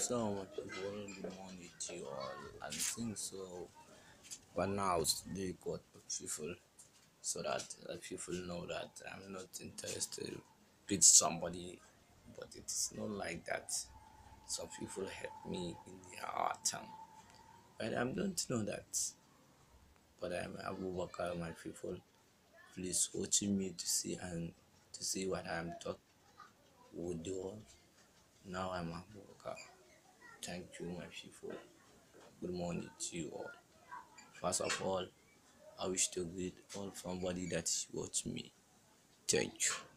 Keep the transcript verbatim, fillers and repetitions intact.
So my people, good morning to you all. I think so. But now they got people so that uh, people know that I'm not interested with somebody, but it's not like that. Some people help me in their hard time, but I don't know that. But I'm Abubakar, my people. Please watching me to see and to see what I'm talking with you all. Now I'm Abubakar. Thank you, my people. Good morning to you all. First of all, I wish to greet all somebody that watch me. Thank you.